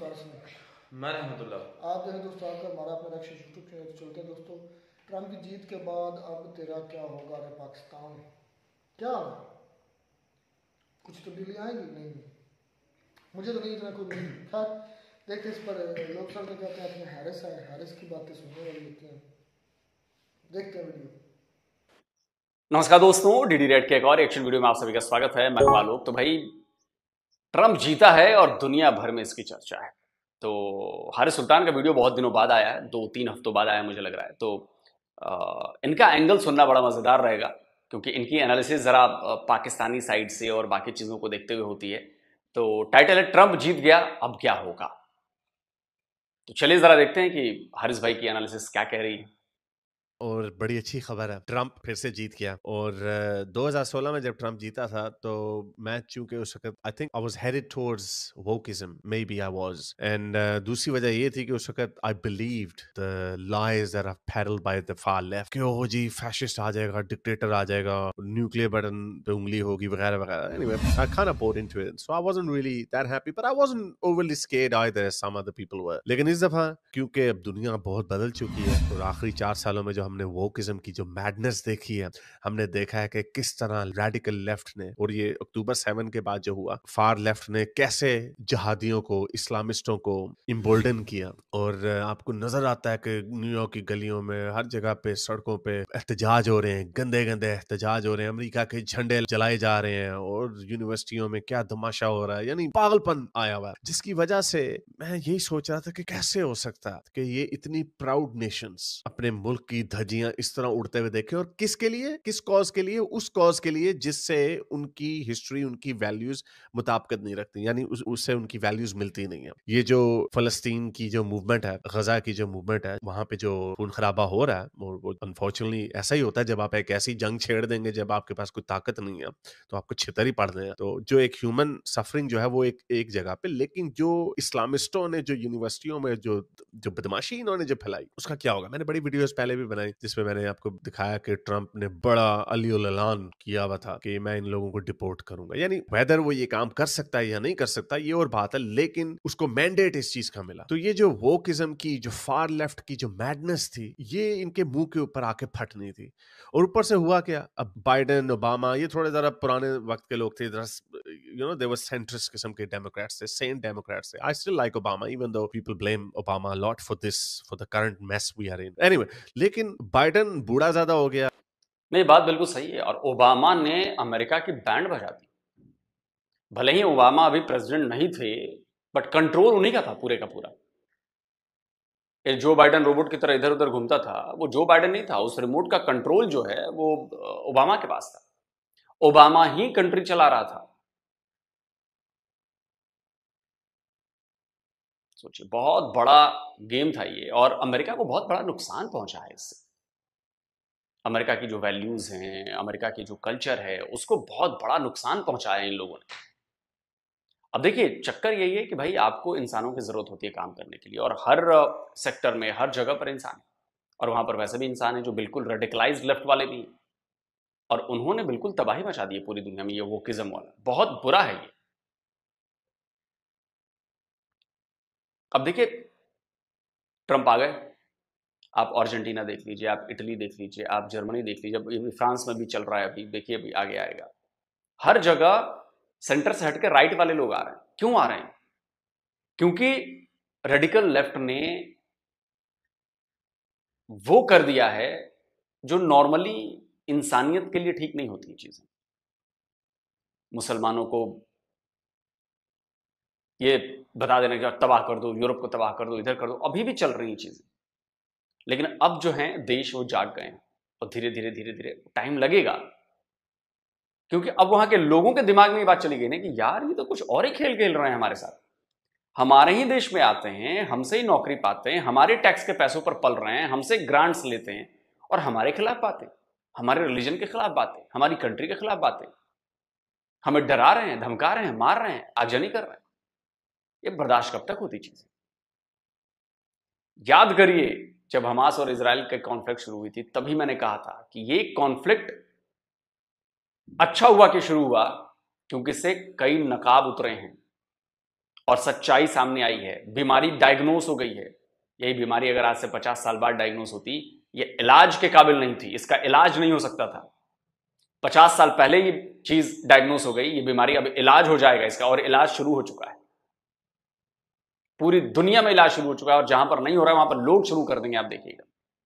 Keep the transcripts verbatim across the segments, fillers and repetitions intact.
उस्ताद से मैं रहमतुल्लाह। आप जो है दोस्तों आपका हमारा अपना रक्षा यूट्यूब चैनल चलते हैं दोस्तों। ट्रम्प की जीत के बाद अब तेरा क्या होगा रे पाकिस्तान, क्या कुछ तब्दीली आएगी? नहीं, मुझे तो नहीं इतना कोई नहीं। खैर देखते इस पर लोग सब कहते हैं अपने हैरिस है, हैरिस की बातें सुनने वाली होती हैं। देखते हैं वीडियो। नमस्कार दोस्तों, डीडी रेड के एक और एक्शन वीडियो में आप सभी का स्वागत है। मैं आलोक। तो भाई ट्रम्प जीता है और दुनिया भर में इसकी चर्चा है। तो हारिस सुल्तान का वीडियो बहुत दिनों बाद आया है, दो तीन हफ्तों बाद आया मुझे लग रहा है। तो आ, इनका एंगल सुनना बड़ा मजेदार रहेगा क्योंकि इनकी एनालिसिस जरा पाकिस्तानी साइड से और बाकी चीजों को देखते हुए होती है। तो टाइटल है ट्रम्प जीत गया अब क्या होगा। तो चलिए जरा देखते हैं कि हारिस भाई की एनालिसिस क्या कह रही है। और बड़ी अच्छी खबर है, ट्रम्प फिर से जीत गया। और दो हज़ार सोलह में जब ट्रम्प जीता था तो मैं चूंकि उस वक्त I think I was headed towards wokism, maybe I was. And दूसरी वजह ये थी कि उस वक्त I believed the lies that are peddled by the far left कि ओ जी फैशिस्ट आ जाएगा, डिक्टेटर आ जाएगा, न्यूक्लियर बटन पे उंगली होगी वगैरह वगैरह। Anyway I kind of bought into it, so I wasn't really that happy, but I wasn't overly scared either as some other people were. लेकिन इस दफा क्योंकि अब दुनिया बहुत बदल चुकी है और आखिरी चार सालों में जो हमने वोकिज्म की जो मैडनेस देखी है, हमने देखा है कि किस तरह रेडिकल लेफ्ट ने, और ये अक्टूबर सेवन के बाद जो हुआ, फार लेफ्ट ने कैसे जहादियों को, इस्लामिस्टों को इम्बोल्डन किया। और आपको नजर आता है कि न्यूयॉर्क की गलियों में हर जगह पे सड़कों पे एहतजाज हो रहे हैं, गंदे गंदे एहतजाज हो रहे हैं, अमेरिका के झंडे जलाए जा रहे हैं और यूनिवर्सिटियों में क्या तमाशा हो रहा है, यानी पागलपन आया हुआ है। जिसकी वजह से मैं यही सोच रहा था कि कैसे हो सकता है कि ये इतनी प्राउड नेशंस अपने मुल्क की धज्जियां इस तरह उड़ते हुए देखें, और किसके लिए, किस कॉज के लिए? उस कॉज के लिए जिससे उनकी हिस्ट्री, उनकी वैल्यूज मुताबिकत नहीं रखती, यानी उस, उससे उनकी वैल्यूज मिलती नहीं है। ये जो फलस्तीन की जो मूवमेंट है, गजा की जो मूवमेंट है, वहां पे जो खून खराबा हो रहा है, वो अनफॉर्चुनेटली ऐसा ही होता है जब आप एक ऐसी जंग छेड़ देंगे जब आपके पास कोई ताकत नहीं है तो आपको छितर ही पड़ देगा। तो जो एक ह्यूमन सफरिंग जो है वो एक एक जगह पे, लेकिन जो इस्लामिस्टों ने जो यूनिवर्सिटियों में जो जो बदमाशी इन्होंने जो फैलाई, उसका क्या होगा। मैंने बड़ी वीडियोस पहले भी बनाई जिसमें मैंने आपको दिखाया कि ट्रम्प ने बड़ा अलीउल ऐलान किया हुआ था कि मैं इन लोगों को डिपोर्ट करूंगा। यानी वेदर वो ये काम कर सकता है या नहीं कर सकता ये और बात है, लेकिन उसको मैंडेट इस चीज का मिला। तो ये जो वोकिज्म की, जो फार लेफ्ट की जो मैडनेस थी, ये इनके मुंह के ऊपर आके फटनी थी। और ऊपर से हुआ क्या, अब बाइडेन, ओबामा, ये थोड़े जरा पुराने वक्त के लोग थे, you know they were centrist किस्म के डेमोक्रेट्स थे, सेंट डेमोक्रेट्स थे। I still like Obama even though people blame Obama a lot for this, for the current mess we are in. Anyway, लेकिन बाइडेन बूढ़ा ज्यादा हो गया। नहीं, बात बिल्कुल सही है। और ओबामा ने अमेरिका की बैंड बजा दी। भले ही ओबामा अभी प्रेसिडेंट नहीं थे, बट कंट्रोल उन्हीं का था पूरे का पूरा। ये जो बाइडेन रोबोट की तरह इधर उधर घूमता था, वो जो बाइडेन नहीं था। उस रिमोट का कंट्रोल जो है वो ओबामा के पास था। ओबामा ही कंट्री चला रहा था। सोचिए, बहुत बड़ा गेम था ये, और अमेरिका को बहुत बड़ा नुकसान पहुंचा है इससे। अमेरिका की जो वैल्यूज हैं, अमेरिका की जो कल्चर है, उसको बहुत बड़ा नुकसान पहुंचाया इन लोगों ने। अब देखिए, चक्कर यही है कि भाई आपको इंसानों की जरूरत होती है काम करने के लिए, और हर सेक्टर में, हर जगह पर इंसान है। और वहां पर वैसे भी इंसान है जो बिल्कुल रेडिकलाइज्ड लेफ्ट वाले भी हैं, और उन्होंने बिल्कुल तबाही मचा दी है पूरी दुनिया में। ये वोकिज्म वाला बहुत बुरा है ये। अब देखिए, ट्रंप आ गए। आप अर्जेंटीना देख लीजिए, आप इटली देख लीजिए, आप जर्मनी देख लीजिए, अभी फ्रांस में भी चल रहा है, अभी देखिए अभी आगे आएगा। हर जगह सेंटर से हटके राइट वाले लोग आ रहे हैं। क्यों आ रहे हैं? क्योंकि रेडिकल लेफ्ट ने वो कर दिया है जो नॉर्मली इंसानियत के लिए ठीक नहीं होती चीजें। मुसलमानों को ये बता देना कि तबाह कर दो, यूरोप को तबाह कर दो, इधर कर दो। अभी भी चल रही चीजें, लेकिन अब जो है देश वो जाग गए हैं, और धीरे धीरे धीरे धीरे टाइम लगेगा, क्योंकि अब वहां के लोगों के दिमाग में ये बात चली गई ना कि यार ये तो कुछ और ही खेल खेल रहे हैं हमारे साथ। हमारे ही देश में आते हैं, हमसे ही नौकरी पाते हैं, हमारे टैक्स के पैसों पर पल रहे हैं, हमसे ग्रांट्स लेते हैं, और हमारे खिलाफ बातें, हमारे रिलीजन के खिलाफ बातें, हमारी कंट्री के खिलाफ बातें, हमें डरा रहे हैं, धमका रहे हैं, मार रहे हैं, आगजनी कर रहे हैं। ये बर्दाश्त कब तक होती चीजें? याद करिए, जब हमास और इजराइल के कॉन्फ्लिक्ट शुरू हुई थी, तभी मैंने कहा था कि ये कॉन्फ्लिक्ट अच्छा हुआ कि शुरू हुआ, क्योंकि इससे कई नकाब उतरे हैं, और सच्चाई सामने आई है, बीमारी डायग्नोस हो गई है। यही बीमारी अगर आज से पचास साल बाद डायग्नोस होती, ये इलाज के काबिल नहीं थी, इसका इलाज नहीं हो सकता था। पचास साल पहले ये चीज डायग्नोस हो गई, ये बीमारी अब इलाज हो जाएगा इसका, और इलाज शुरू हो चुका है। पूरी दुनिया में इलाज शुरू हो चुका है, और जहां पर नहीं हो रहा है वहां पर लोग शुरू कर देंगे, आप देखिएगा।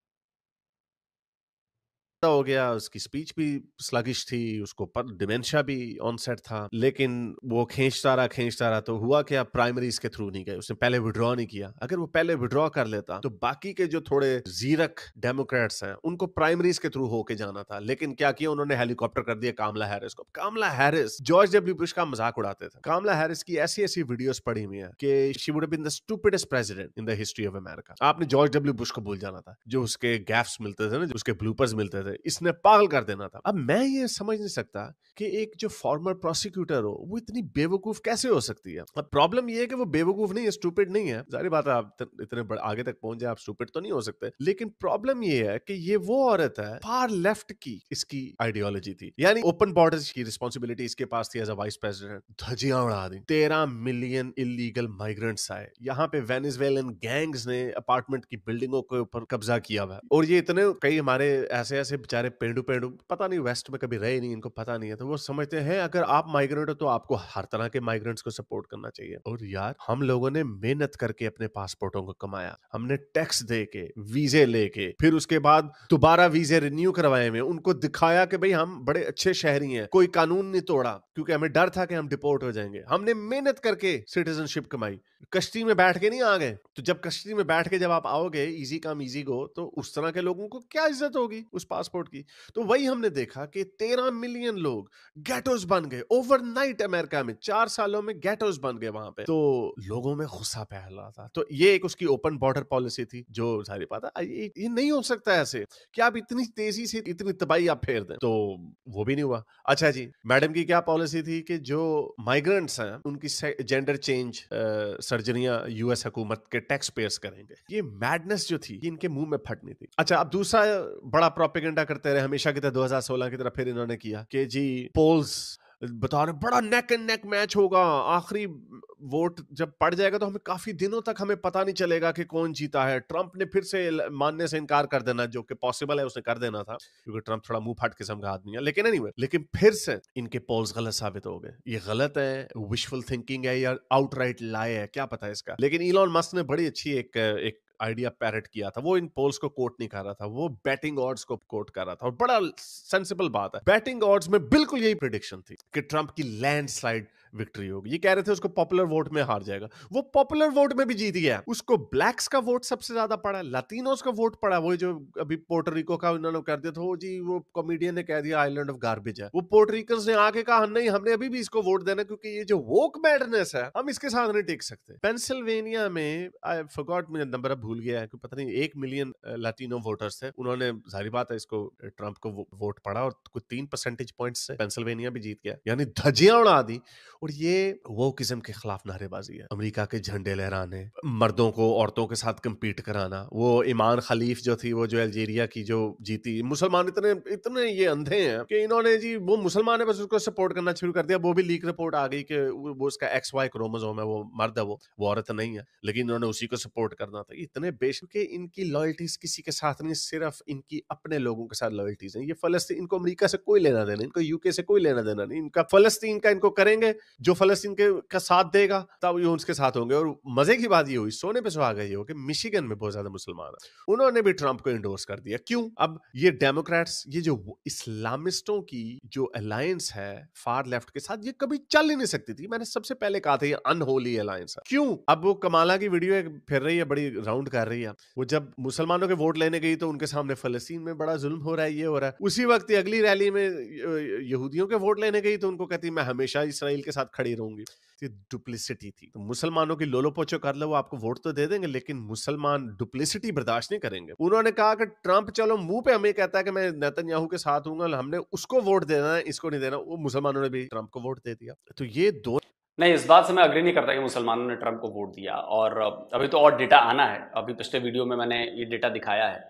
हो गया, उसकी स्पीच भी स्लगिश थी, उसको डिमेंशिया भी ऑनसेट था, लेकिन वो खींचता रहा खींचता रहा तो हुआ क्या, प्राइमरीज के थ्रू नहीं गए, उसने पहले विड्रॉ नहीं किया। अगर वो पहले विड्रॉ कर लेता तो बाकी के जो थोड़े जीरक डेमोक्रेट्स हैं उनको प्राइमरीज के थ्रू होके जाना था, लेकिन क्या किया उन्होंने, हेलीकॉप्टर कर दिया कामला हैरिस को। Kamala Harris George W Bush का मजाक उड़ाते थे। कामला हैरिस की ऐसी ऐसी वीडियोस पड़ी हुई है कि she would have been the stupidest president in the history of America. आपने जॉर्ज डब्ल्यू बुश को भूल जाना था, जो उसके गैफ्स मिलते थे ना, जो उसके ब्लूपर्स मिलते थे, इसने पागल कर देना था। अब मैं ये समझ नहीं सकता कि एक जो फॉर्मर प्रोसिक्यूटर हो वो इतनी बेवकूफ कैसे हो सकती है। अब प्रॉब्लम ये है कि वो बेवकूफ नहीं है, स्टूपिड नहीं है, जारी बात है, आप इतने आगे तक पहुंच जाए आप स्टूपिड तो नहीं हो सकते, लेकिन प्रॉब्लम ये है कि ये वो औरत है, फार लेफ्ट की इसकी आइडियोलॉजी थी, यानी ओपन बॉर्डर्स की रिस्पॉन्सिबिलिटी इसके पास थी एज अ वाइस प्रेसिडेंट। धजियां उड़ा दी, तेरह मिलियन इलीगल माइग्रेंट्स आए, यहाँ पे वेनेजुएलन गैंग्स ने अपार्टमेंट की बिल्डिंगों के ऊपर कब्जा किया हुआ, और ये इतने कई हमारे ऐसे ऐसे बेचारे पेंडू पेंडू पता नहीं, वेस्ट में कभी रहे नहीं, इनको पता नहीं है, तो वो समझते हैं अगर आप माइग्रेंट हो तो आपको हर तरह के माइग्रेंट्स को सपोर्ट करना चाहिए। और यार हम लोगों ने मेहनत करके अपने पासपोर्टों को कमाया, हमने टैक्स दे के वीजे लेके फिर उसके बाद दोबारा वीजे रिन्यू करवाए में उनको दिखाया कि भाई हम बड़े अच्छे शहरी हैं, कोई कानून नहीं तोड़ा, क्योंकि हमें डर था कि हम डिपोर्ट हो जाएंगे। हमने मेहनत करके सिटीजनशिप कमाई, कश्ती में बैठ के नहीं आ गए। तो जब कश्ती में बैठ के जब आप आओगे, इजी कम इजी गो, तो उस तरह के लोगों को क्या इज्जत होगी उस पासपोर्ट की। तो वही हमने देखा कि तेरह मिलियन लोग गेटोस बन गए ओवरनाइट अमेरिका में, चार सालों में गेटोस बन गए वहां पे। तो लोगों में गुस्सा फैल रहा था। तो ये एक उसकी ओपन बॉर्डर पॉलिसी थी, जो सारी बात है ये, ये नहीं हो सकता ऐसे कि आप इतनी तेजी से इतनी तबाही आप फेर दें। तो वो भी नहीं हुआ। अच्छा जी, मैडम की क्या पॉलिसी थी कि जो माइग्रेंट्स हैं उनकी जेंडर चेंज सर्जरियां यूएस हुकूमत के टैक्स पेयर्स करेंगे। ये मैडनेस जो थी इनके मुंह में फटनी थी। अच्छा, अब दूसरा बड़ा प्रोपेगेंडा करते रहे हमेशा की तरह दो हज़ार सोलह की तरह, फिर इन्होंने किया कि जी पोल्स बता रहे बड़ा नेक एंड नेक मैच होगा, आखिरी वोट जब पड़ जाएगा तो हमें काफी दिनों तक हमें पता नहीं चलेगा कि कौन जीता है। ट्रंप ने फिर से मानने से इनकार कर देना, जो कि पॉसिबल है उसने कर देना था, क्योंकि ट्रंप थोड़ा मुंह फट किस्म का आदमी है। लेकिन एनीवे, लेकिन फिर से इनके पोल्स गलत साबित हो गए। ये गलत है, विशफुल थिंकिंग है या आउटराइट लाई है, क्या पता है इसका। लेकिन इलॉन मस्क ने बड़ी अच्छी एक एक आइडिया पैरेट किया था। वो इन पोल्स को कोट नहीं कर रहा था, वो बैटिंग ऑड्स को कोट कर रहा था, और बड़ा सेंसिबल बात है। बैटिंग ऑड्स में बिल्कुल यही प्रेडिक्शन थी कि ट्रंप की लैंडस्लाइड विक्ट्री होगी। ये कह रहे थे उसको पॉपुलर वोट में हार जाएगा, वो पॉपुलर वोट में भी जीत गया। उसको ब्लैक्स का वोट सबसे ज्यादा पड़ा, लैटिनोस का वोट पड़ा। वो जो अभी पोर्टोरिको का उन्होंने कर दिया था, वो जी वो कॉमेडियन ने कह दिया आइलैंड ऑफ गार्बेज है। वो पोर्टोरिकन्स ने आके कहा नहीं, हमने अभी भी इसको वोट देना, क्योंकि ये जो वोक मैडनेस है हम इसके साथ नहीं टिक सकते। पेंसिल्वेनिया में आई फॉरगॉट, मुझे नंबर अब भूल गया है, पता नहीं एक मिलियन लैटिनो वोटर्स थे। उन्होंने, जाहिर बात है, इसको ट्रंप को वोट पड़ा और कुछ तीन परसेंटेज पॉइंट्स से पेंसिल्वेनिया भी जीत गया, यानी धज्जियां उड़ा दी। और ये वोकिज्म के खिलाफ नारेबाजी है। अमेरिका के झंडे लहराने, मर्दों को औरतों के साथ कंपीट कराना। वो ईमान खलीफ जो थी, वो जो अल्जीरिया की जो जीती, मुसलमान इतने इतने ये अंधे हैं कि इन्होंने जी वो मुसलमान है बस उसको सपोर्ट करना शुरू कर दिया। वो भी लीक रिपोर्ट आ गई कि वो उसका एक्स वाई क्रोमोसोम है, वो मर्द है, वो वो औरत नहीं है, लेकिन इन्होंने उसी को सपोर्ट करना था। इतने बेशक इनकी लॉयल्टीज किसी के साथ नहीं, सिर्फ इनकी अपने लोगों के साथ लॉयल्टीज हैं। ये फलस्तीन, इनको अमेरिका से कोई लेना देना, इनको यूके से कोई लेना देना नहीं। इनका फलस्तीन का इनको करेंगे, जो फलस्तीन के का साथ देगा तब ये उसके साथ होंगे। और मजे की बात ये हुई, सोने पे सुहागा ये हो कि मिशिगन में बहुत ज्यादा मुसलमान है, उन्होंने भी ट्रंप को इंडोर्स कर दिया। क्यों? अब ये डेमोक्रेट्स, ये जो इस्लामिस्टों की जो अलायंस है फार लेफ्ट के साथ, ये कभी चल ही नहीं सकती थी। मैंने सबसे पहले कहा था ये अनहोली अलायंस है। क्यों? अब वो कमाला की वीडियो फिर रही है, बड़ी राउंड कर रही है। वो जब मुसलमानों के वोट लेने गई तो उनके सामने फलस्तीन में बड़ा जुल्म हो रहा है, ये हो रहा है। उसी वक्त अगली रैली में यहूदियों के वोट लेने गई तो उनको कहती मैं हमेशा इसराइल के साथ खड़ी रहूंगी। डुप्लिसिटी थी। तो मुसलमानों की लोलो पोचो कर लो, वो आपको वोट तो दे देंगे, लेकिन मुसलमान डुप्लिसिटी बर्दाश्त नहीं करेंगे। उन्होंने कहा कि ट्रंप चलो मुंह पे हमें कहता है कि मैं नेतन्याहू के साथ हूँ, हमने उसको वोट देना है, इसको नहीं देना। वो मुसलमानों ने भी ट्रंप को वोट दे दिया। तो ये दो नहीं, इस बात से मैं अग्री नहीं करता कि मुसलमानों ने ट्रंप को वोट दिया। और अभी तो और डेटा आना है। अभी पिछले वीडियो में मैंने ये डेटा दिखाया है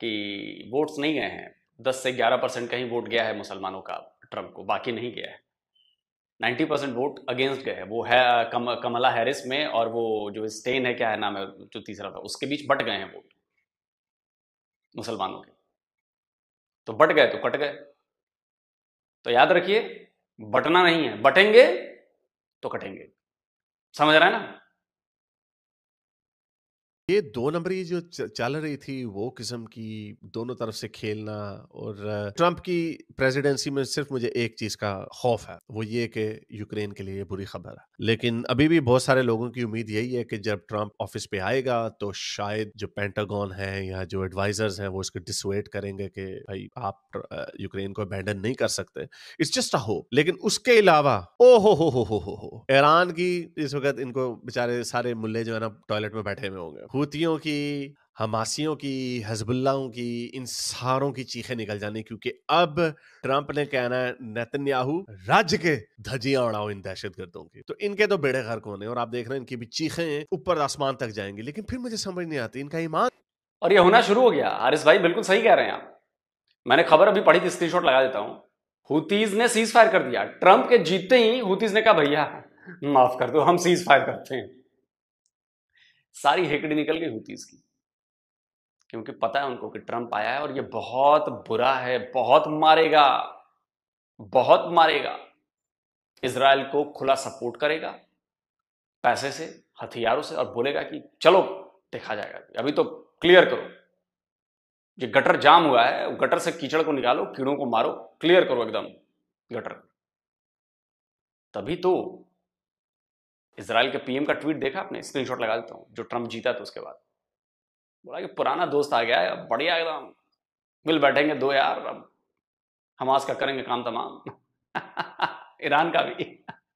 कि वोट्स नहीं गए हैं, दस से ग्यारह परसेंट कहीं वोट गया है मुसलमानों का ट्रंप को, बाकी नहीं गया है। नाइन्टी परसेंट वोट अगेंस्ट गए हैं। वो है कम, कमला हैरिस में और वो जो स्टेन है, क्या है नाम है जो तीसरा था, उसके बीच बट गए हैं वोट मुसलमानों के। तो बट गए तो कट गए। तो याद रखिए, बटना नहीं है, बटेंगे तो कटेंगे। समझ रहा है ना? ये दो नंबरी जो च- चल रही थी वो किस्म की, दोनों तरफ से खेलना, और अ, ट्रंप की प्रेसिडेंसी में सिर्फ मुझे एक चीज का खौफ है, वो ये कि यूक्रेन के लिए बुरी खबर है। लेकिन अभी भी बहुत सारे लोगों की उम्मीद यही है कि जब ट्रंप ऑफिस पे आएगा तो शायद जो पेंटागन है या जो एडवाइजर्स हैं वो इसको डिसवेट करेंगे कि भाई आप अ, यूक्रेन को अबैंडन नहीं कर सकते। It's just a hope. लेकिन उसके अलावा ओ हो हो हो हो हो हो ईरान की इस वक्त इनको बेचारे सारे मुल्ले जो है ना टॉयलेट में बैठे हुए होंगे, हूतियों की, हमासियों की, हजबुल्लाहों की, इन सारों की चीखें निकल जानी, क्योंकि अब ट्रंप ने कहना है नेतन्याहू राज्य के धजियां उड़ाओ इन दहशतगर्दों की। तो इनके तो बेड़े गर्क होने, और आप देख रहे हैं इनकी भी चीखें ऊपर आसमान तक जाएंगी। लेकिन फिर मुझे समझ नहीं आती इनका ईमान। और ये होना शुरू हो गया। हारिस भाई बिल्कुल सही कह रहे हैं आप। मैंने खबर अभी पढ़ी थी, स्क्रीनशॉट लगा देता हूं। हुतीज ने सीज फायर कर दिया। ट्रंप के जीतते ही हुतीज ने कहा भैया माफ कर दो, हम सीज फायर करते हैं। सारी हेकड़ी निकल गई हुतीज की, क्योंकि पता है उनको कि ट्रंप आया है और ये बहुत बुरा है, बहुत मारेगा, बहुत मारेगा। इजराइल को खुला सपोर्ट करेगा पैसे से, हथियारों से, और बोलेगा कि चलो देखा जाएगा, अभी तो क्लियर करो, ये गटर जाम हुआ है, गटर से कीचड़ को निकालो, कीड़ों को मारो, क्लियर करो एकदम गटर। तभी तो इजराइल के पीएम का ट्वीट देखा आपने? स्क्रीनशॉट लगा देता हूं, जो ट्रंप जीता था उसके बाद बोला कि पुराना दोस्त आ गया है, बढ़िया एकदम, मिल बैठेंगे दो यार, अब हमास का करेंगे काम तमाम। ईरान का भी।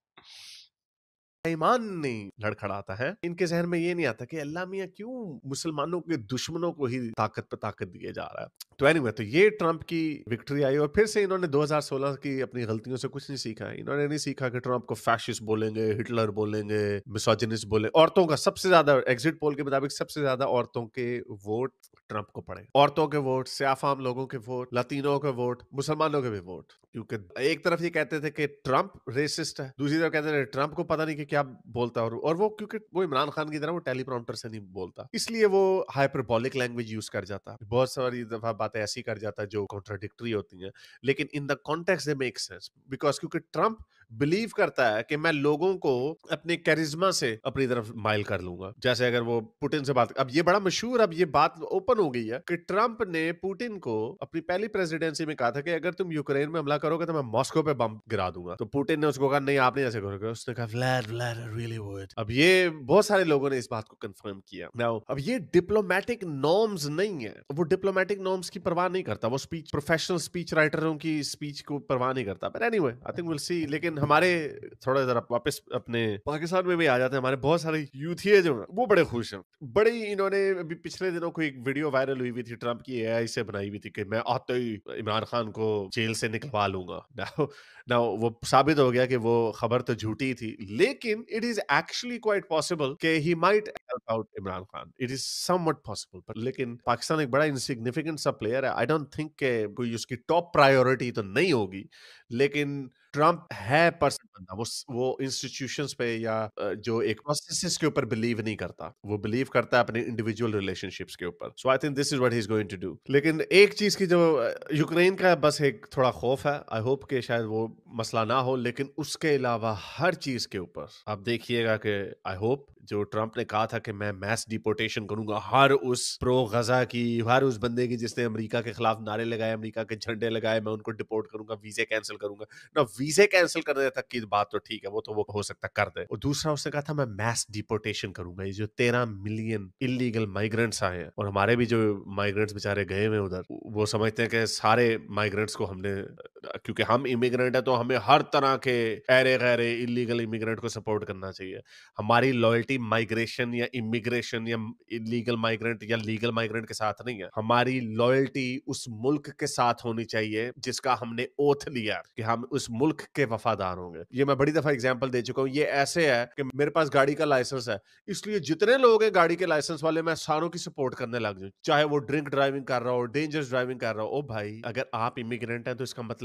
ईमान नहीं लड़खड़ाता है, इनके जहन में ये नहीं आता कि अल्लाह मियाँ क्यों मुसलमानों के दुश्मनों को ही ताकत पे ताकत दिए जा रहा है। तो एनीवे, तो ये ट्रंप की विक्ट्री आई, और फिर से इन्होंने दो हज़ार सोलह की अपनी गलतियों से कुछ नहीं सीखा। इन्होंने नहीं सीखा कि ट्रंप को फैशिस्ट बोलेंगे, हिटलर बोलेंगे, मिसोजिनिस्ट बोले। औरतों का सबसे ज्यादा, एग्जिट पोल के मुताबिक सबसे ज्यादा औरतों के वोट ट्रंप को पड़े। औरतों के वोट, स्याफाम लोगों के वोट, लतीनों के वोट, मुसलमानों के भी वोट। क्योंकि एक तरफ ये कहते थे कि ट्रंप रेसिस्ट है, दूसरी तरफ कहते थे ट्रंप को पता नहीं कि क्या बोलता है, और, और वो क्योंकि वो इमरान खान की तरह वो टेलीप्रॉम्प्टर से नहीं बोलता, इसलिए वो हाइपरबॉलिक लैंग्वेज यूज कर जाता है। बहुत सारी दफा बातें ऐसी कर जाता है जो कॉन्ट्राडिक्टरी होती हैं, लेकिन in the context they make sense, because क्योंकि ट्रंप बिलीव करता है कि मैं लोगों को अपने कैरिज्मा से अपनी तरफ माइल कर लूंगा। जैसे अगर वो पुतिन से बात, अब ये बड़ा मशहूर, अब ये बात ओपन हो गई है कि ट्रंप ने पुतिन को अपनी पहली प्रेसिडेंसी में कहा था कि अगर तुम यूक्रेन में हमला करोगे तो मैं मॉस्को पे बम गिरा दूंगा। तो पुतिन ने उसको कहा नहीं, आप नहीं ऐसे करोगे। उसने कहा व्लाड व्लाड आई रियली वुड। अब ये बहुत सारे लोगों ने इस बात को कंफर्म किया। नाउ अब ये डिप्लोमेटिक नॉर्म्स नहीं है, वो डिप्लोमेटिक नॉर्म्स की परवाह नहीं करता, वो स्पीच प्रोफेशनल स्पीच राइटरों की स्पीच को परवाह नहीं करता। But anyway, I think will see. लेकिन हमारे थोड़ा जरा वापस अपने पाकिस्तान में भी आ जाते हैं, हमारे बहुत सारे यूथिये जो हैं वो बड़े खुश हैं। बड़े इन्होंने अभी पिछले दिनों को एक वीडियो वायरल हुई हुई थी, ट्रंप की एआई से बनाई हुई थी कि मैं आते ही इमरान खान को जेल से निकलवा लूंगा। नाउ नाउ वो साबित हो गया कि वो खबर तो झूठी थी, लेकिन it is actually quite possible कि he might help out Imran Khan. It is somewhat possible. पर लेकिन पाकिस्तान एक बड़ा इनसिग्निफिकेंट सा प्लेयर है। आई डोंट थिंक के कोई उसकी टॉप प्रायोरिटी तो नहीं होगी, लेकिन ट्रंप है पर्सन बंदा, वो वो इंस्टीट्यूशंस पे या अ, जो एक प्रोसेसेस के ऊपर बिलीव नहीं करता, वो बिलीव करता है अपने इंडिविजुअल रिलेशनशिप्स के ऊपर। So I think this is what he is going to do. लेकिन एक चीज की जो यूक्रेन का बस एक थोड़ा खौफ है, आई होप कि शायद वो मसला ना हो, लेकिन उसके अलावा हर चीज के ऊपर आप देखिएगा कि आई होप जो ट्रंप ने कहा था कि मैं मैस डिपोर्टेशन करूंगा हर उस प्रो गजा की, हर उस बंदे की जिसने अमेरिका के खिलाफ नारे लगाए, अमेरिका के झंडे लगाए, मैं उनको डिपोर्ट करूंगा, वीजे कैंसिल करूंगा ना। वीजे कैंसिल करने तक की बात तो ठीक है, वो तो वो हो सकता कर दे। और दूसरा उसने कहा था मैं मैस डिपोर्टेशन करूंगा। ये जो तेरह मिलियन इलीगल माइग्रेंट्स आए हैं, और हमारे भी जो माइग्रेंट्स बेचारे गए हुए उधर, वो समझते हैं कि सारे माइग्रेंट्स को हमने, क्योंकि हम इमिग्रेंट है तो हमें हर तरह के ऐरे गैरे इलीगल इमिग्रेंट को सपोर्ट करना चाहिए। हमारी लॉयल्टी माइग्रेशन या इमिग्रेशन या इलीगल माइग्रेंट या लीगल माइग्रेंट के साथ नहीं है, हमारी लॉयल्टी उस मुल्क के साथ होनी चाहिए जिसका हमने ओथ लिया कि हम उस मुल्क के वफादार होंगे। ये मैं बड़ी दफा एग्जांपल दे चुका हूं। ये ऐसे है कि मेरे पास गाड़ी का लाइसेंस है, इसलिए जितने लोग हैं गाड़ी के लाइसेंस वाले मैं सारों की सपोर्ट करने लग जाऊं, चाहे वो ड्रिंक ड्राइविंग कर रहा हो, डेंजरस ड्राइविंग कर रहा हो। ओ भाई, अगर आप इमिग्रेंट हैं तो इसका मतलब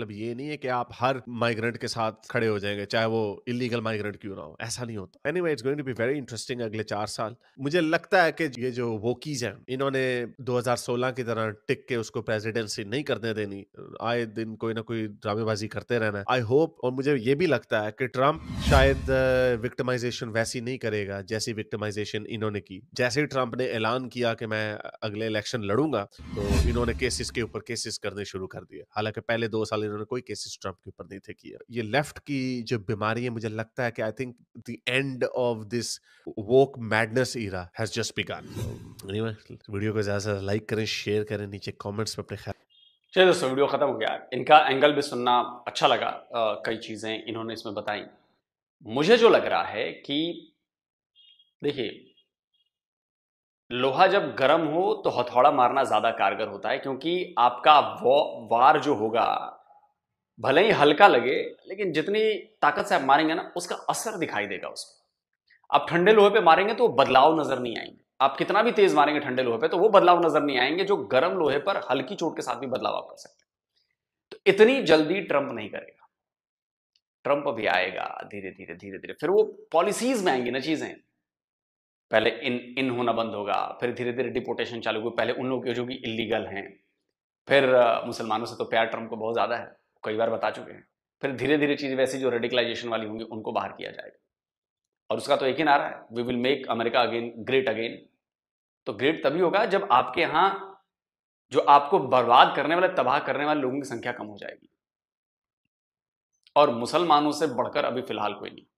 मतलब ये नहीं है कि आप हर माइग्रेंट के साथ खड़े हो जाएंगे, चाहे वो इलीगल माइग्रेंट क्यों ना हो, ऐसा नहीं होता। Anyway, it's going to be very interesting अगले चार साल। मुझे लगता है कि ये जो वोकीज हैं, इन्होंने दो हज़ार सोलह की तरह टिक के उसको प्रेसिडेंसी नहीं करने देनी, आए दिन कोई ना कोई ड्रामेबाजी करते रहना है। आई होप, और मुझे ये भी लगता है कि ट्रम्प शायद विक्टिमाइजेशन वैसी नहीं करेगा जैसी विक्टिमाइजेशन इन्होंने की। जैसे ही ट्रम्प ने ऐलान किया कि मैं अगले इलेक्शन लड़ूंगा, तो इन्होंने केसेस के ऊपर केसेस करने शुरू कर दिए। हालांकि पहले दो साल इन्होंने कोई केसेस ट्रम्प के ऊपर नहीं थे किए। ये लेफ्ट की जो बीमारी है, मुझे लगता है कि I think the end of this woke madness era has just begun. Anyway, video को ज्यादा से ज्यादा लाइक करें, शेयर करें, नीचे कमेंट्स में अपने ख्याल। चलिए दोस्तों, वीडियो खत्म हो गया। इनका एंगल भी सुनना अच्छा लगा। आ, कई चीजें इन्होंने इसमें बताई। मुझे जो लग रहा है कि देखिए, लोहा जब गर्म हो तो हथौड़ा मारना ज्यादा कारगर होता है, क्योंकि आपका वो वार जो होगा भले ही हल्का लगे, लेकिन जितनी ताकत से आप मारेंगे ना, उसका असर दिखाई देगा उसमें। आप ठंडे लोहे पे मारेंगे तो बदलाव नजर नहीं आएंगे। आप कितना भी तेज मारेंगे ठंडे लोहे पे, तो वो बदलाव नजर नहीं आएंगे जो गर्म लोहे पर हल्की चोट के साथ भी बदलाव आप कर सकते हैं। तो इतनी जल्दी ट्रंप नहीं करेगा। ट्रंप अभी आएगा धीरे धीरे धीरे धीरे, फिर वो पॉलिसीज में आएंगी ना चीजें। पहले इन इन होना बंद होगा, फिर धीरे धीरे डिपोर्टेशन चालू होगी। पहले उन लोग जो भी इलीगल हैं, फिर मुसलमानों से तो प्यार ट्रंप को बहुत ज्यादा है, कई बार बता चुके हैं। फिर धीरे धीरे चीजें वैसी जो रेडिकलाइजेशन वाली होंगी उनको बाहर किया जाएगा। और उसका तो एक ही नारा है, we will make America again great again. तो ग्रेट तभी होगा जब आपके यहां जो आपको बर्बाद करने वाले, तबाह करने वाले लोगों की संख्या कम हो जाएगी। और मुसलमानों से बढ़कर अभी फिलहाल कोई नहीं।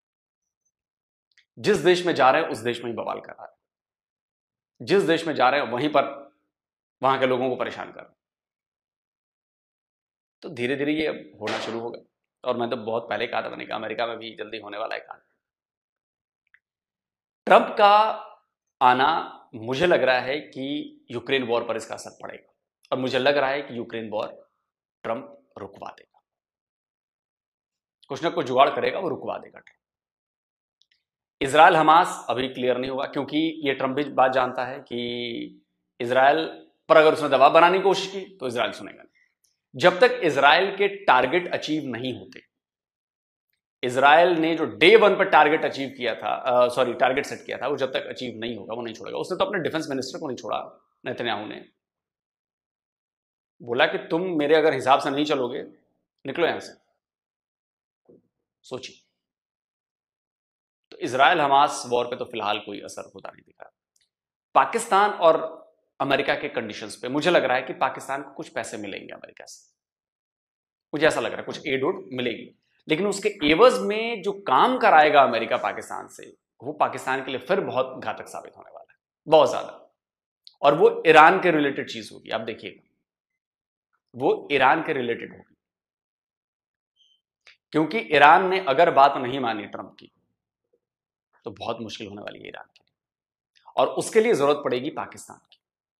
जिस देश में जा रहे हैं उस देश में ही बवाल कर रहा है। जिस देश में जा रहे हैं वहीं पर वहां के लोगों को परेशान कर रहे हैं। तो धीरे धीरे ये होना शुरू होगा। और मैं तो बहुत पहले कहा था, मैंने कहा अमेरिका में भी जल्दी होने वाला है कांड। ट्रंप का आना, मुझे लग रहा है कि यूक्रेन वॉर पर इसका असर पड़ेगा। और मुझे लग रहा है कि यूक्रेन वॉर ट्रंप रुकवा देगा। कुछ ना कुछ जुगाड़ करेगा, वो रुकवा देगा ट्रंप। इजराइल हमास अभी क्लियर नहीं होगा, क्योंकि ये ट्रंप भी बात जानता है कि इजराइल पर अगर उसने दबाव बनाने की कोशिश की तो इजराइल सुनेगा नहीं। जब तक इजराइल के टारगेट अचीव नहीं होते, इजराइल ने जो डे वन पर टारगेट अचीव किया था, सॉरी टारगेट सेट किया था, वो जब तक अचीव नहीं होगा वो नहीं छोड़ेगा। उसने तो अपने डिफेंस मिनिस्टर को नहीं छोड़ा, नेतन्याहू ने बोला कि तुम मेरे अगर हिसाब से नहीं चलोगे, निकलो यहां से। सोचिए। तो इजराइल हमास वॉर पे तो फिलहाल कोई असर होता नहीं दिख रहा। पाकिस्तान और अमेरिका के कंडीशंस पे मुझे लग रहा है कि पाकिस्तान को कुछ पैसे मिलेंगे अमेरिका से। मुझे ऐसा लग रहा है कुछ एड वोड मिलेगी, लेकिन उसके एवज में जो काम कराएगा अमेरिका पाकिस्तान से, वो पाकिस्तान के लिए फिर बहुत घातक साबित होने वाला है, बहुत ज्यादा। और वो ईरान के रिलेटेड चीज होगी, आप देखिएगा, वो ईरान के रिलेटेड होगी। क्योंकि ईरान ने अगर बात नहीं मानी ट्रंप की, तो बहुत मुश्किल होने वाली है ईरान के लिए, और उसके लिए जरूरत पड़ेगी पाकिस्तान की।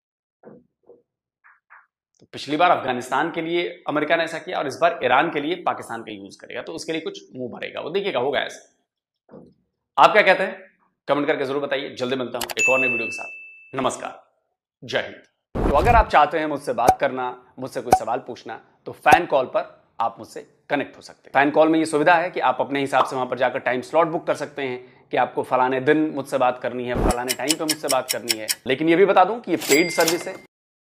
तो पिछली बार अफगानिस्तान के लिए अमेरिका ने ऐसा किया, और इस बार ईरान के लिए पाकिस्तान का यूज करेगा, तो उसके लिए कुछ मुंह भरेगा, वो देखिएगा होगा ऐसा। आप क्या कहते हैं कमेंट करके जरूर बताइए। जल्दी मिलता हूं एक और नई वीडियो के साथ। नमस्कार, जय हिंद। तो अगर आप चाहते हैं मुझसे बात करना, मुझसे कोई सवाल पूछना, तो फैन कॉल पर आप मुझसे कनेक्ट हो सकते हैं। फैन कॉल में ये सुविधा है कि आप अपने हिसाब से वहां पर जाकर टाइम स्लॉट बुक कर सकते हैं कि आपको फलाने दिन मुझसे बात करनी है, फलाने टाइम पे मुझसे बात करनी है। लेकिन ये भी बता दूं कि ये पेड सर्विस है।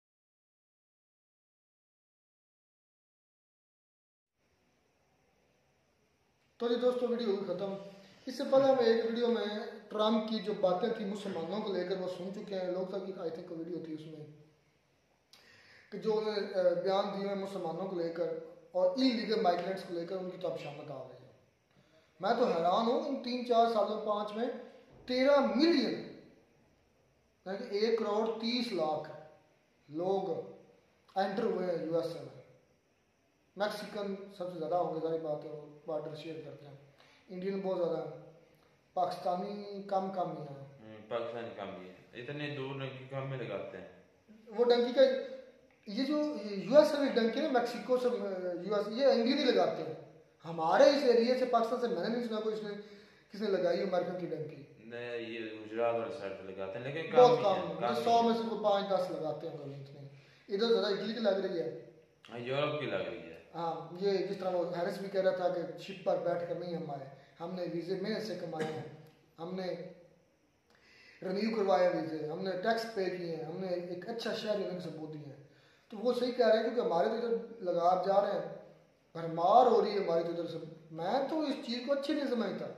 तो जी दोस्तों, वीडियो हुई खत्म। इससे पहले हम एक वीडियो में ट्रम्प की जो बातें थी मुसलमानों को लेकर वो सुन चुके हैं। लोग तक की आई थिंक वीडियो थी उसमें कि जो बयान दिए हैं मुसलमानों को लेकर और इलीगल माइग्रेंट्स को लेकर, उनकी तो अब शामत आ गई है। मैं तो हैरान हूँ, इन तीन चार सालों पाँच में तेरह मिलियन यानी एक करोड़ तीस लाख लोग एंटर हुए हैं यूएसए में। मैक्सिकन सबसे ज़्यादा होंगे, सारी बात है, वो बॉर्डर शेयर करते हैं। इंडियन बहुत ज़्यादा है, पाकिस्तानी कम कम ही है। पाकिस्तानी कम ही है, इतने दूर डंकी कम में लगाते हैं। वो डंकी का ये जो यूएस वाली डंकी है, मैक्सिको से यूएस, ये इंडियन ही लगाते हैं। हमारे इस एरिया से पाकिस्तान से मैंने नहीं सुना कोई इसने किसने लगाई अमेरिकन की डंकी। नहीं, ये गुजरात वाली साइड पे लगाते हैं, लेकिन बहुत कम, सौ में से कोई पाँच दस लगाते हैं। इधर ज़्यादा इटली की लग रही है, यूरोप की लग रही है। हाँ ये जिस तरह वो हैरिस भी कह रहा था कि शिप पर बैठ कर नहीं हम आए, हमने वीज़े मेहनत से कमाए हैं, हमने रिन्यू करवाए वीज़े, हमने टैक्स पे किए हैं, हमने एक अच्छा शहर होने के सबूत दिए हैं। तो वो सही कह रहे हैं क्योंकि हमारे तो इधर लगाव जा रहे हैं, भरमार हो रही है हमारी तो इधर से। मैं तो इस चीज़ को अच्छी नहीं समझता।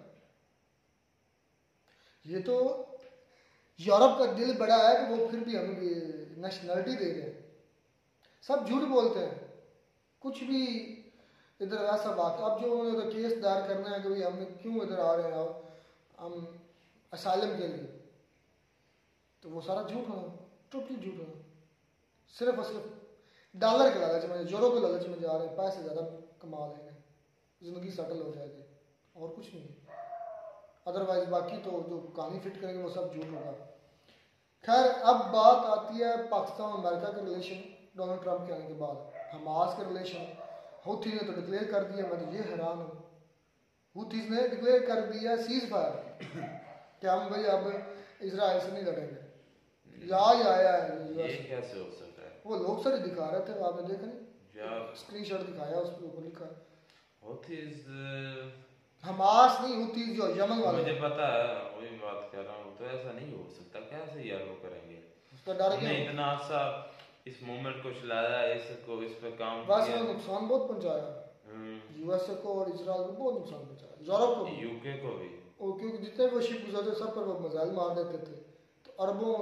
ये तो यूरोप का दिल बड़ा है कि वो फिर भी हमें नेशनलिटी दे रहे हैं। सब झूठ बोलते हैं, कुछ भी इधर ऐसा बात। अब जो उन्होंने तो केस दायर करना है कि भाई हम क्यों इधर आ रहे हैं हम असाइलम के लिए, तो वो सारा झूठ होना, टोटली झूठ होना। सिर्फ और सिर्फ डॉलर के लालच में, यूरो के लालच में जा रहे हैं, पैसे ज़्यादा कमा लेंगे, ज़िंदगी सेटल हो जाएगी, और कुछ नहीं। अदरवाइज बाकी तो जो कहानी फिट करेंगे वो सब झूठ होगा। खैर अब बात आती है पाकिस्तान और अमेरिका के रिलेशन डोनाल्ड ट्रंप के आने के बाद। हमास के रिलेशन हूथी ने तो डिक्लेयर कर दिया, मैं तो ये हैरान हूँ, हूथीज ने डिक्लेयर कर दिया सीज फायर कि हम भाई अब इजराइल से नहीं लड़ेंगे। या ही आया है ये कैसे हो सकता है? वो लोग सर दिखा रहे थे, आपने देखा नहीं, यार स्क्रीनशॉट दिखाया, उस पर ऊपर लिखा हूथीज हमास नहीं, हूथीज जो यमन वाले। मुझे पता है, वही बात कर रहा हूँ, तो ऐसा नहीं हो सकता। कैसे यार वो करेंगे? उसका डर हमने इतना सा इस मूवमेंट को चलाया, इसको इस पे काम बस किया, वो नुकसान बहुत पहुंचाया यूएसए को और इजराइल को, बहुत नुकसान पहुंचाया, यूरोप को भी, यूके को भी। और क्योंकि जितने वो शिप गुजरते सब पर वो मिसाइल मार देते थे, तो अरबों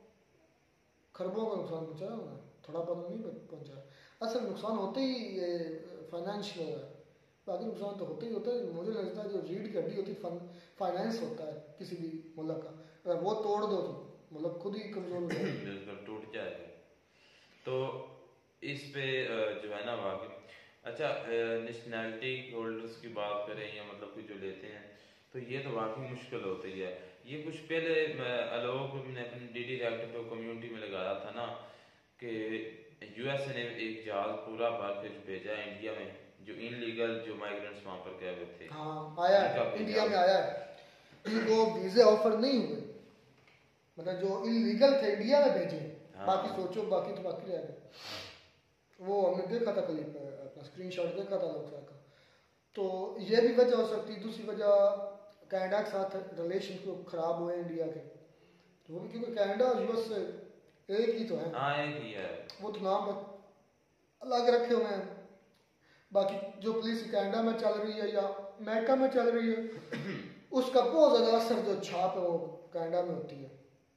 खरबों का नुकसान पहुंचाया उन्होंने, थोड़ा बहुत नहीं पहुंचाया। असल नुकसान होते ही ये फाइनेंशियल है, बाकी नुकसान तो होते ही होता है। मुझे लगता है जो रीढ़ की हड्डी होती है फाइनेंस होता है किसी भी मुल्क का, अगर वो तोड़ दो तो मुल्क खुद ही कमजोर हो जाएगा, टूट जाएगा। तो इस पे जो है ना वाकई अच्छा नेशनैलिटी होल्डर्स की बात करें या मतलब कि जो लेते हैं, तो ये तो वाकई मुश्किल होती है। ये कुछ पहले आलोक ने अपनी डी डी रिएक्टर पे कम्युनिटी में लगाया था ना कि यूएसए ने एक जहाज पूरा भर के भेजा है इंडिया में, जो इनलीगल जो माइग्रेंट्स वहाँ पर गए हुए थे। हाँ आया इंडिया में आया, इनको वीजे ऑफर नहीं हुए, मतलब जो इलीगल थे इंडिया में भेजे, हाँ। बाकी सोचो, बाकी तो बाकी रह गए। वो हमने देखा था क्लिप, अपना स्क्रीनशॉट देखा था लोग का। तो ये भी वजह हो सकती है। दूसरी वजह कनाडा के साथ रिलेशन को खराब हुए इंडिया के, तो वो भी क्योंकि कनाडा और यूएस एक ही तो है, हाँ एक ही है, वो तो नाम अलग रखे हुए हैं। बाकी जो पुलिस कनाडा में चल रही है या अमेरिका में चल रही है, उसका बहुत ज़्यादा असर जो छाप है वो कनाडा में होती है,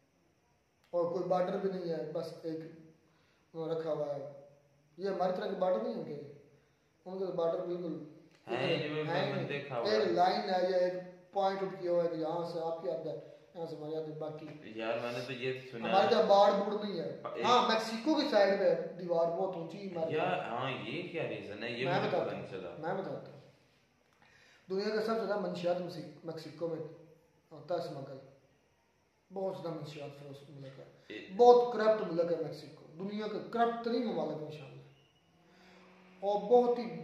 और कोई बॉर्डर भी नहीं है, बस एक रखा हुआ है। ये हमारी तरह के बॉर्डर नहीं होंगे, उनके बॉर्डर बिल्कुल है, एक लाइन है या एक पॉइंट उठ किया हुआ है कि यहाँ से आपकी हद है, यहाँ से हमारी हद है। बाकी यार मैंने तो ये सुना हमारे यहाँ बाढ़ बूढ़ नहीं है। हाँ मैक्सिको की साइड पे दीवार बहुत ऊंची यार, हाँ ये क्या रीजन है? ये मैं मुझे बताता पता नहीं चला। मैं बताता हूँ, दुनिया का सबसे ज़्यादा मंशियात मैक्सिको में होता है, स्मगल, बहुत ज़्यादा मंशियात फिर उस मुल्क है, बहुत करप्ट मुल्क है मैक्सिको, दुनिया का करप्ट तरीन ममालिक में शामिल है, और बहुत ही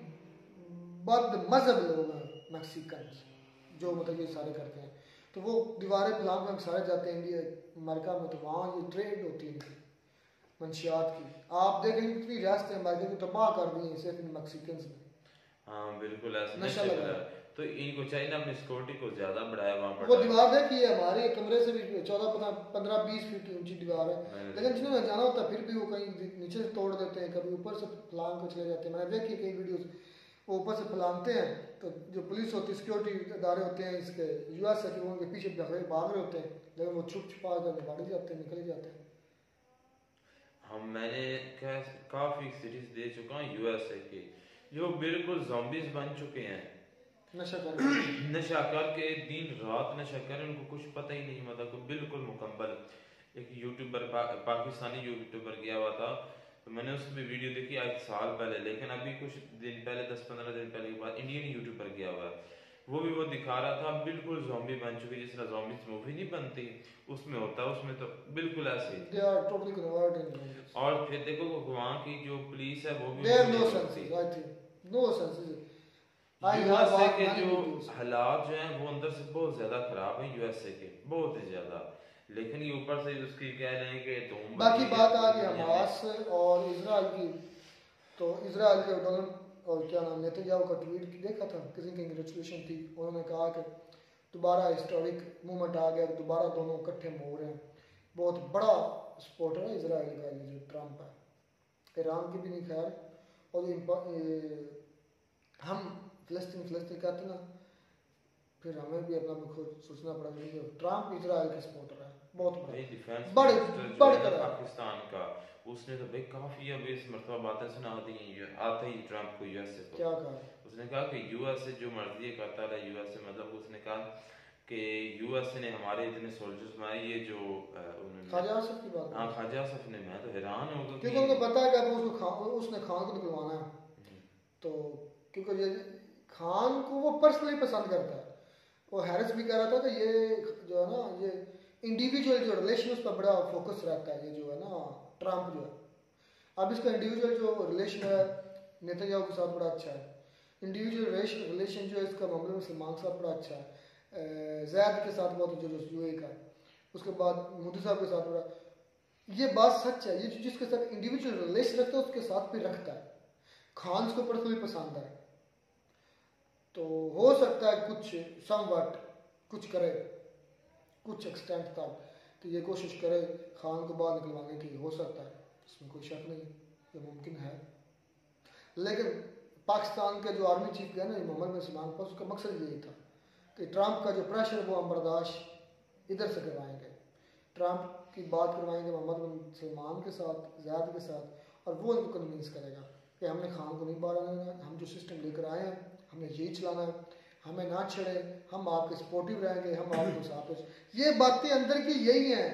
बद मजहब लोग हैं मैक्सिकन जो मतलब ये सारे करते हैं। तो वो दीवारें फैलाम कर सारे जाते हैं इंडिया अमेरिका में, तो वहाँ ये ट्रेड होती है इनकी मंशियात की। आप देखेंगे कितनी रियासतें अमेरिका की तबाह कर दी हैं सिर्फ इन मैक्सिकन्स ने। हाँ बिल्कुल ऐसा नशा लगा, तो इनको चाहिए ना अपनी सिक्योरिटी को ज्यादा बढ़ाया वहाँ पर। वो दीवार देखी है हमारे कमरे से भी चौदह पंद्रह बीस फीट की ऊंची दीवार है, लेकिन जिन्हें जाना होता है फिर भी वो कहीं नीचे से तोड़ देते हैं, कभी ऊपर से फलांग को चले जाते हैं। मैंने देखी कई वीडियोस, वो ऊपर से फैलाते हैं, तो जो पुलिस होती है सिक्योरिटी इदारे होते हैं इसके यूएस के, उनके पीछे भाग रहे होते हैं, लेकिन वो छुप छुपा कर भाग जाते हैं, निकल जाते हैं। हम मैंने काफी सीरीज दे चुका हूँ यूएसए की, जो बिल्कुल ज़ॉम्बीज बन चुके हैं, नशा कर नशा करके दिन रात नशा कर, उनको कुछ पता ही नहीं, मतलब बिल्कुल मुकम्मल। एक यूट्यूबर पा, पाकिस्तानी यूट्यूबर गया हुआ था, तो मैंने उसकी भी वीडियो देखी आज साल पहले, लेकिन अभी कुछ दिन पहले दस पंद्रह दिन पहले के बाद इंडियन यूट्यूबर गया हुआ है, वो भी वो दिखा रहा था बिल्कुल ज़ॉम्बी बन चुकी, जिस तरह ज़ॉम्बीज मूवी नहीं बनती उसमें होता है, उसमें तो बिल्कुल ऐसे ही। They are totally converted in zombies. और फिर देखो वहाँ की जो पुलिस है वो भी They have no senses, I think. No senses. I have USA watched के many जो videos. हालात जो हैं वो अंदर से बहुत ज्यादा खराब है यूएसए के, बहुत ही ज्यादा, लेकिन ये ऊपर से उसकी कह रहे हैं कि धूम। बाकी बात आ गई हमास और इजराइल की, तो इजराइल के डोनाल्ड और क्या नाम नेतन्याहू का ट्वीट देखा था, किसी की कंग्रेचुलेशन थी, उन्होंने कहा कि दोबारा हिस्टोरिक मूवमेंट आ गया, दोबारा दोनों इकट्ठे हो रहे हैं। बहुत बड़ा सपोर्टर है इसराइल का ये जो ट्रम्प है, ईरान की भी नहीं खैर। और ये हम फ़लस्तीन फ़लस्तीन कहते ना, फिर हमें भी अपना खुद सोचना पड़ेगा कि ट्रम्प इसराइल का सपोर्टर है बहुत भाई डिफेंस बड़े मिनिस्टर बड़े जो है ना तरह। पाकिस्तान का, उसने तो भाई काफी अब इस मरतबा बातें सुना दी हैं आते ही ट्रम्प को यूएसए को। क्या कहा? उसने कहा कि यूएसए जो मर्जी करता रहा, यूएसए मतलब उसने कहा कि यूएसए ने हमारे इतने सोल्जर्स मारे, ये जो अ, उन्होंने ख्वाजा आसिफ की बात हाँ ख्वाजा आसिफ ने, मैं तो हैरान हो गया क्योंकि उनको पता है कि अब उसको खान, उसने खान को निकलवाना है, तो क्योंकि ये खान को वो पर्सनली पसंद करता है। वो हैरिस भी कह रहा था कि ये जो है ना ये इंडिविजुअल जो रिलेशन उस पर बड़ा फोकस रहता है, ये जो है ना ट्रम्प जो है। अब इसका इंडिविजुअल जो रिलेशन है नेतन्याहू के साथ बड़ा अच्छा है, इंडिविजुअल रिलेशन जो है इसका मोहम्मद बिन सलमान के साथ बड़ा अच्छा है, जैद के साथ बहुत जो यूएई का, उसके बाद मोदी साहब के साथ बड़ा, ये बात सच है। ये जिसके साथ इंडिविजुअल रिलेशन रखता है उसके साथ भी रखता है। खान को पर्सनली पसंद है, तो हो सकता है कुछ समवट कुछ करे, कुछ एक्सटेंट तक कि ये कोशिश करे खान को बाहर निकलवाने की, हो सकता है, इसमें कोई शक नहीं, ये मुमकिन है। लेकिन पाकिस्तान के जो आर्मी चीफ गए ना मोहम्मद बिन सलमान पर, उसका मकसद यही था कि ट्रम्प का जो प्रेशर वो हम बर्दाश्त इधर से करवाएंगे, ट्रम्प की बात करवाएंगे मोहम्मद बिन सलमान के साथ, ज़ैद के साथ, और वो इनको कन्विंस करेगा कि हमने खान को नहीं बाहर आना, हम जो सिस्टम लेकर आए हैं हमने यही चलाना है, हमें ना छेड़े, हम आपके सपोर्टिव रहेंगे, हम आपको साथ। ये बातें अंदर की यही हैं।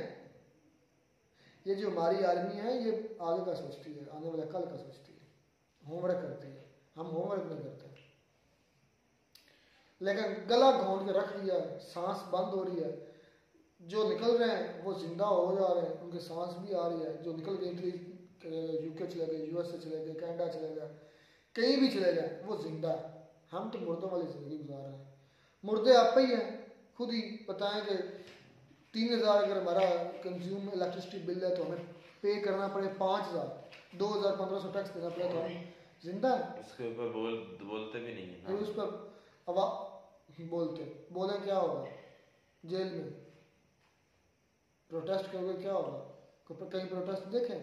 ये जो हमारी आर्मी है ये आगे का सोचती है, आने वाले कल का सोचती है, होमवर्क करती है, हम होमवर्क नहीं करते। लेकिन गला घोंट के रख लिया, सांस बंद हो रही है, जो निकल रहे हैं वो जिंदा हो जा रहे हैं, उनकी सांस भी आ रही है, जो निकल गए इटली यूके चले गए, यूएसए चले गए, कनाडा चले गए, कहीं भी चले गए, वो जिंदा है। हम तो मुर्दों वाली जिंदगी गुजार रहे हैं। मुर्दे आप ही हैं, खुद ही बताएं कि तीन हज़ार अगर हमारा कंज्यूम इलेक्ट्रिसिटी बिल है तो हमें पे करना पड़े पाँच हज़ार, दो हज़ार पंद्रह सौ टैक्स देना पड़े, तो हम जिंदा है। उसके ऊपर बोल बोलते भी नहीं है फिर उस पर हवा बोलते बोले क्या होगा, जेल में प्रोटेस्ट करोगे क्या होगा, कहीं प्रोटेस्ट देखें,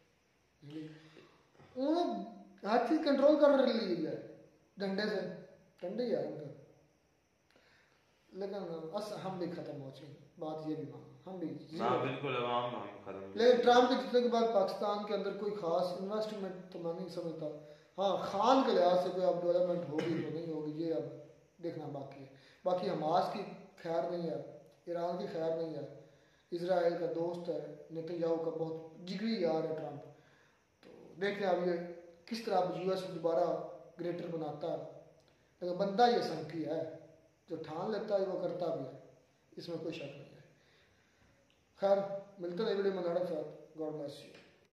उन्होंने हर चीज कंट्रोल कर रही है डंडे से, डंडे ही है उनका। लेकिन बस हम भी खत्म हो चुके, बात ये भी मानो हम भी हाँ बिल्कुल अवाम हम खत्म। लेकिन ट्रम्प के जितने के बाद पाकिस्तान के अंदर कोई खास इन्वेस्टमेंट तो मैं नहीं समझता। हाँ खान के लिहाज से कोई अब डेवलपमेंट होगी तो नहीं होगी ये अब देखना बाकी है। बाकी हमास की खैर नहीं है, ईरान की खैर नहीं है, इजराइल का दोस्त है, नेतन्याहू का बहुत जिगरी यार है ट्रम्प। तो देखते हैं अब ये किस तरह अब यूएस दोबारा ग्रेटर बनाता है। लेकिन बंदा ये संकी है, जो ठान लेता है वो करता भी है, इसमें कोई शक नहीं है। खैर मिलते हैं वीडियो में, साथ गॉड ब्लेस यू।